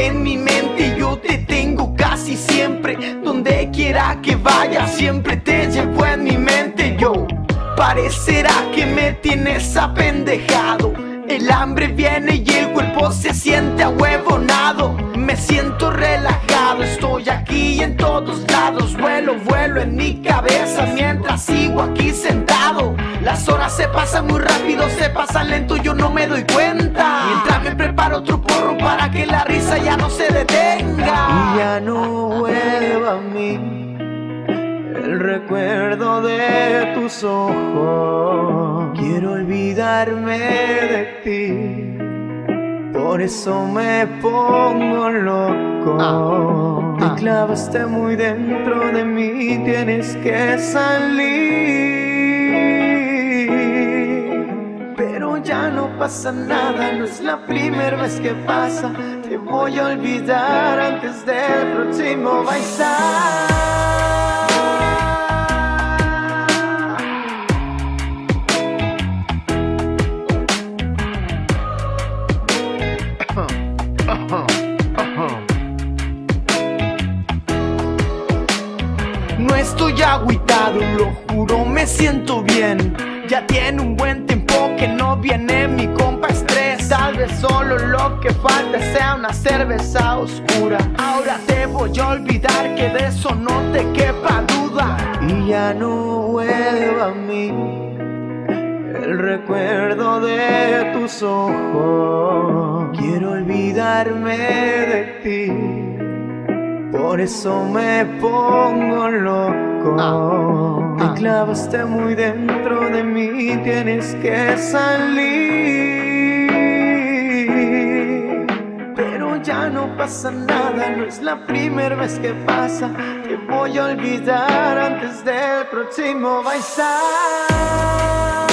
En mi mente yo te tengo casi siempre. Donde quiera que vaya siempre te llevo en mi mente yo. Parecerá que me tienes apendejado. El hambre viene y el cuerpo se siente ahuevonado. Me siento relajado, estoy aquí en todos lados. Vuelo en mi cabeza mientras sigo aquí sentado. Las horas se pasan muy rápido, se pasan lento, yo no me doy cuenta. Mientras me preparo otro porro para que la risa ya no se detenga. Y ya no vuelva a mí el recuerdo de tus ojos. Quiero olvidarme de ti, por eso me pongo loco. Te clavaste muy dentro de mí, tienes que salir. Pero ya no pasa nada, no es la primera vez que pasa. Te voy a olvidar antes del próximo bailar. No estoy agüitado, lo juro, me siento bien. Ya tiene un buen tiempo que no viene mi compa Estrés. Tal vez solo lo que falta sea una cerveza oscura. Ahora te voy a olvidar, que de eso no te quepa duda. Y ya no vuelva a mí el recuerdo de tus ojos. Quiero olvidarme de ti, por eso me pongo loco. Te clavaste muy dentro de mí, tienes que salir. Pero ya no pasa nada, no es la primera vez que pasa. Te voy a olvidar antes del próximo bailar.